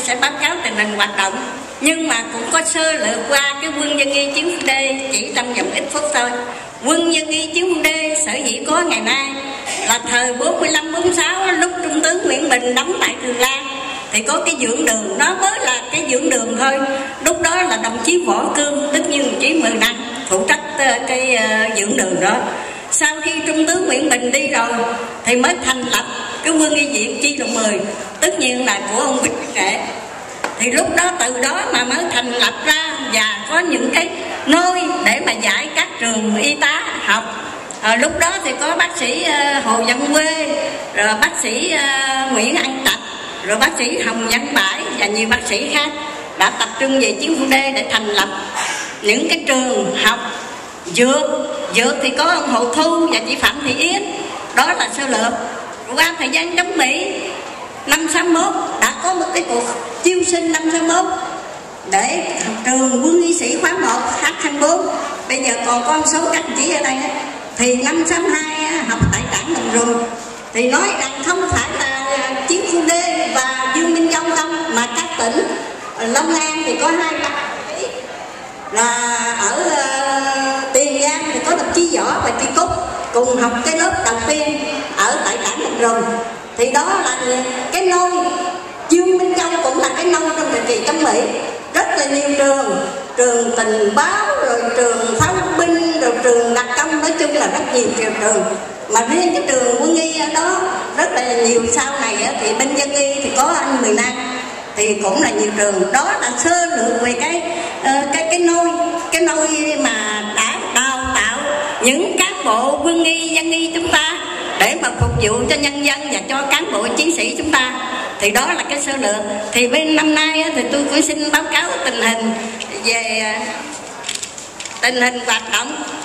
sẽ báo cáo tình hình hoạt động, nhưng mà cũng có sơ lược qua cái quân dân y chiến khu D chỉ trong vòng ít phút thôi. Quân dân y chiến khu D sở dĩ có ngày nay là thời 45-46 lúc Trung tướng Nguyễn Bình đóng tại Thường Lan thì có cái dưỡng đường, nó mới là cái dưỡng đường thôi. Lúc đó là đồng chí Võ Cương, tất nhiên đồng chí 10 năm phụ trách cái dưỡng đường đó. Sau khi Trung tướng Nguyễn Bình đi rồi thì mới thành lập cái quân y viện chi lộ 10, tất nhiên là của ông Vĩnh Trệ. Thì lúc đó từ đó mà mới thành lập ra và có những cái nơi để mà dạy các trường y tá học. Lúc đó thì có bác sĩ Hồ Văn Quê, rồi bác sĩ Nguyễn An Trạch, rồi bác sĩ Hồng Văn Bãi và nhiều bác sĩ khác đã tập trung về chiến khu D để thành lập những cái trường học dược thì có ông Hồ Thu và chị Phạm Thị Yến. Đó là sơ lược. Qua thời gian chống Mỹ năm 61 đã có một cái cuộc chiêu sinh năm 61 để trường quân y sĩ khóa 1 H24, bây giờ còn con số các chị ở đây đó. Thì năm 62 học tại Cảng Đồng Rùa thì nói rằng không phải là chiến khu D và Dương Minh Châu không, mà các tỉnh Long An thì có 2 bác sĩ, là ở Tiền Giang thì có đồng chí Võ và chị Cúc cùng học cái lớp đầu tiên ở tại Cảng Đồng Rùa. Thì đó là cái nôi. Dương Minh Châu cũng là cái nôi trong thời kỳ chống Mỹ. Rất là nhiều trường tình báo, rồi trường pháo binh, rồi trường đặc công, nói chung là rất nhiều trường. Mà riêng cái trường quân y ở đó rất là nhiều. Sau này thì bên dân y thì có anh 10 năm thì cũng là nhiều trường. Đó là sơ lược về cái nôi mà đã đào tạo những cán bộ quân y dân y chúng ta để mà phục vụ cho nhân dân và cho cán bộ chiến sĩ chúng ta. Thì đó là cái sơ lược. Thì bên năm nay thì tôi cũng xin báo cáo tình hình về tình hình hoạt động